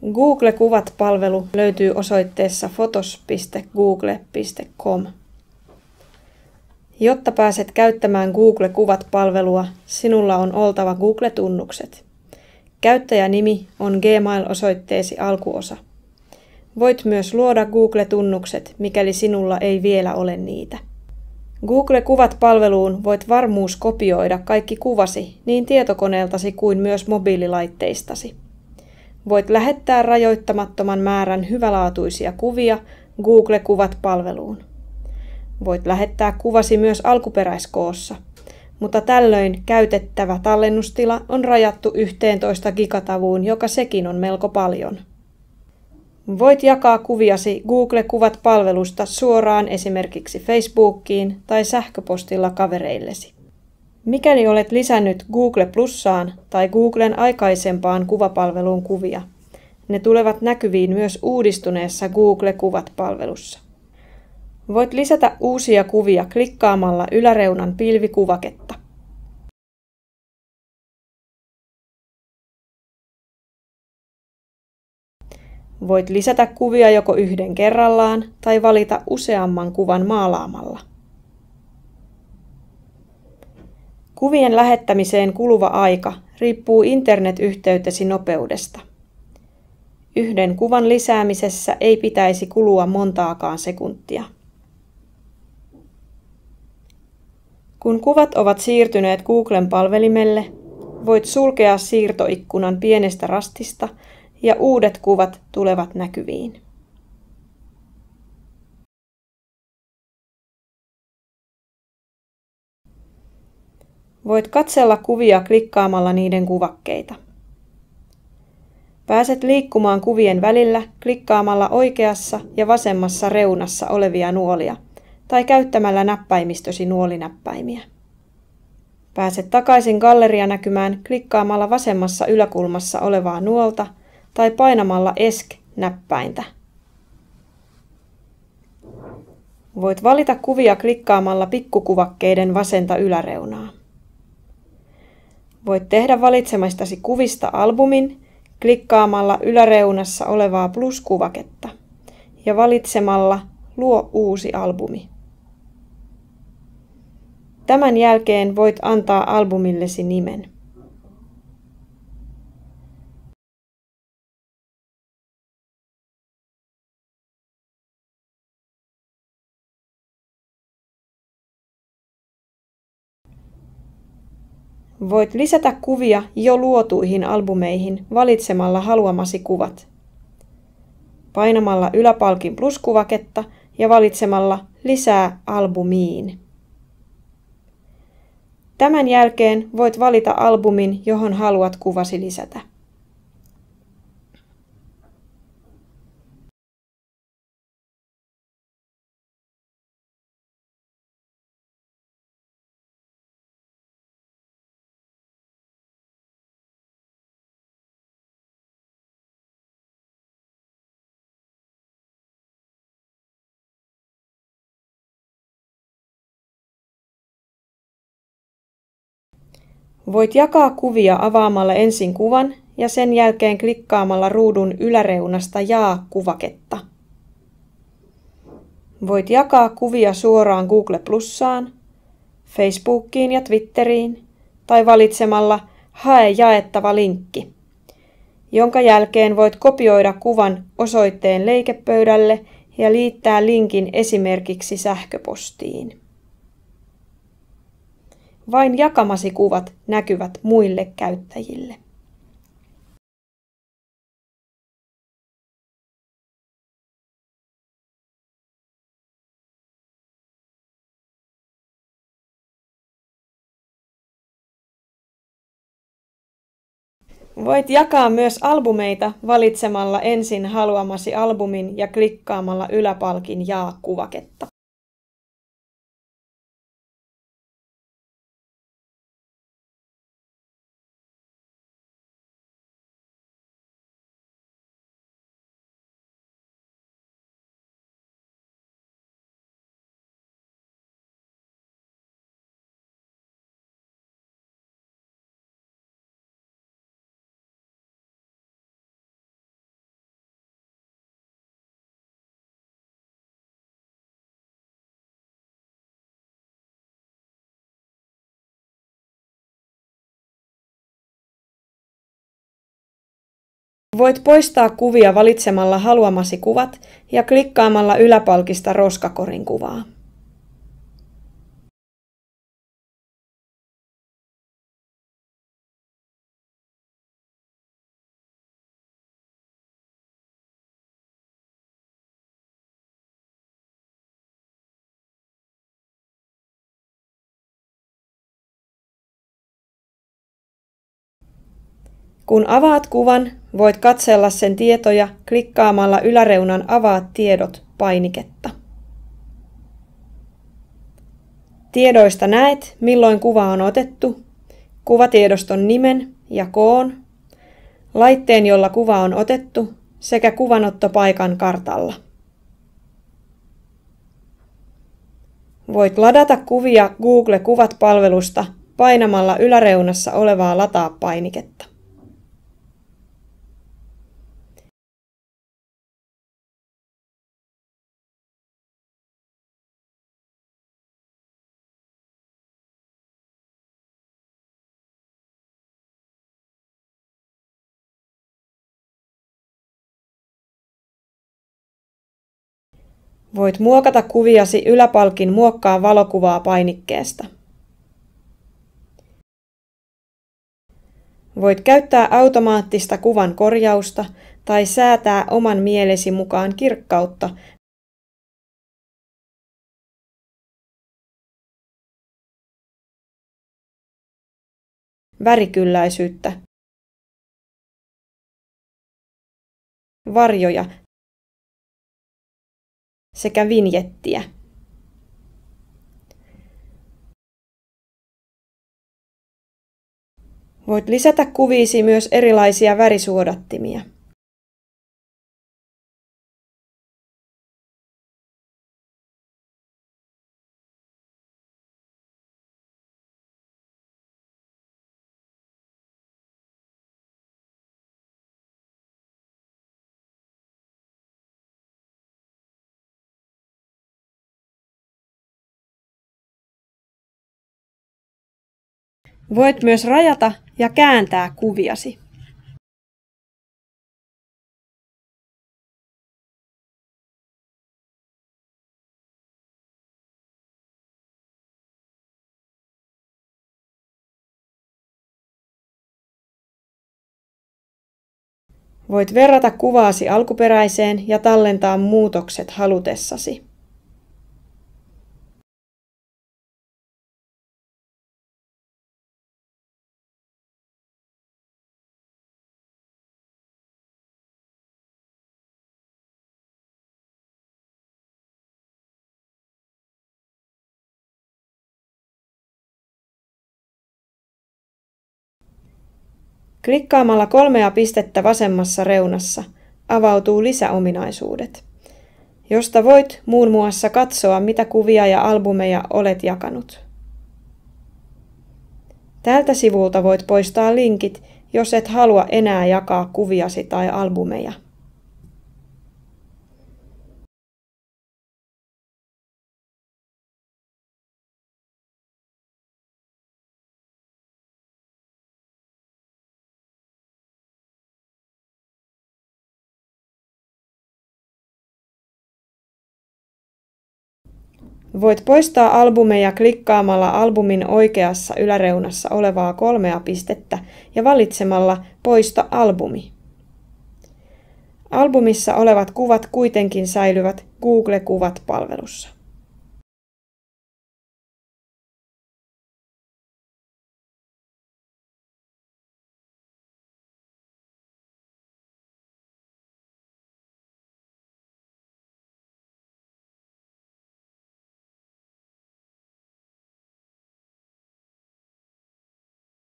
Google Kuvat-palvelu löytyy osoitteessa photos.google.com. Jotta pääset käyttämään Google Kuvat-palvelua, sinulla on oltava Google-tunnukset. Käyttäjänimi on Gmail-osoitteesi alkuosa. Voit myös luoda Google-tunnukset, mikäli sinulla ei vielä ole niitä. Google Kuvat-palveluun voit varmuuskopioida kaikki kuvasi niin tietokoneeltasi kuin myös mobiililaitteistasi. Voit lähettää rajoittamattoman määrän hyvälaatuisia kuvia Google Kuvat-palveluun. Voit lähettää kuvasi myös alkuperäiskoossa, mutta tällöin käytettävä tallennustila on rajattu 11 gigatavuun, joka sekin on melko paljon. Voit jakaa kuviasi Google Kuvat-palvelusta suoraan esimerkiksi Facebookiin tai sähköpostilla kavereillesi. Mikäli olet lisännyt Google Plussaan tai Googlen aikaisempaan kuvapalveluun kuvia, ne tulevat näkyviin myös uudistuneessa Google Kuvat-palvelussa. Voit lisätä uusia kuvia klikkaamalla yläreunan pilvikuvaketta. Voit lisätä kuvia joko yhden kerrallaan tai valita useamman kuvan maalaamalla. Kuvien lähettämiseen kuluva aika riippuu internetyhteytesi nopeudesta. Yhden kuvan lisäämisessä ei pitäisi kulua montaakaan sekuntia. Kun kuvat ovat siirtyneet Googlen palvelimelle, voit sulkea siirtoikkunan pienestä rastista ja uudet kuvat tulevat näkyviin. Voit katsella kuvia klikkaamalla niiden kuvakkeita. Pääset liikkumaan kuvien välillä klikkaamalla oikeassa ja vasemmassa reunassa olevia nuolia tai käyttämällä näppäimistösi nuolinäppäimiä. Pääset takaisin gallerianäkymään klikkaamalla vasemmassa yläkulmassa olevaa nuolta tai painamalla ESC-näppäintä. Voit valita kuvia klikkaamalla pikkukuvakkeiden vasenta yläreunaa. Voit tehdä valitsemastasi kuvista albumin klikkaamalla yläreunassa olevaa pluskuvaketta ja valitsemalla Luo uusi albumi. Tämän jälkeen voit antaa albumillesi nimen. Voit lisätä kuvia jo luotuihin albumeihin valitsemalla haluamasi kuvat. Painamalla yläpalkin pluskuvaketta ja valitsemalla Lisää albumiin. Tämän jälkeen voit valita albumin, johon haluat kuvasi lisätä. Voit jakaa kuvia avaamalla ensin kuvan ja sen jälkeen klikkaamalla ruudun yläreunasta Jaa-kuvaketta. Voit jakaa kuvia suoraan Google Plussaan, Facebookiin ja Twitteriin tai valitsemalla Hae jaettava linkki, jonka jälkeen voit kopioida kuvan osoitteen leikepöydälle ja liittää linkin esimerkiksi sähköpostiin. Vain jakamasi kuvat näkyvät muille käyttäjille. Voit jakaa myös albumeita valitsemalla ensin haluamasi albumin ja klikkaamalla yläpalkin Jaa-kuvaketta. Voit poistaa kuvia valitsemalla haluamasi kuvat ja klikkaamalla yläpalkista roskakorin kuvaa. Kun avaat kuvan, voit katsella sen tietoja klikkaamalla yläreunan Avaa tiedot -painiketta. Tiedoista näet, milloin kuva on otettu, kuvatiedoston nimen ja koon, laitteen, jolla kuva on otettu, sekä kuvanottopaikan kartalla. Voit ladata kuvia Google Kuvat-palvelusta painamalla yläreunassa olevaa Lataa -painiketta. Voit muokata kuviasi yläpalkin Muokkaa valokuvaa -painikkeesta. Voit käyttää automaattista kuvan korjausta tai säätää oman mielesi mukaan kirkkautta, värikylläisyyttä, varjoja sekä vinjettiä. Voit lisätä kuviisi myös erilaisia värisuodattimia. Voit myös rajata ja kääntää kuviasi. Voit verrata kuvaasi alkuperäiseen ja tallentaa muutokset halutessasi. Klikkaamalla 3 pistettä vasemmassa reunassa avautuu lisäominaisuudet, josta voit muun muassa katsoa, mitä kuvia ja albumeja olet jakanut. Tältä sivulta voit poistaa linkit, jos et halua enää jakaa kuviasi tai albumeja. Voit poistaa albumeja klikkaamalla albumin oikeassa yläreunassa olevaa 3 pistettä ja valitsemalla Poista albumi. Albumissa olevat kuvat kuitenkin säilyvät Google Kuvat -palvelussa.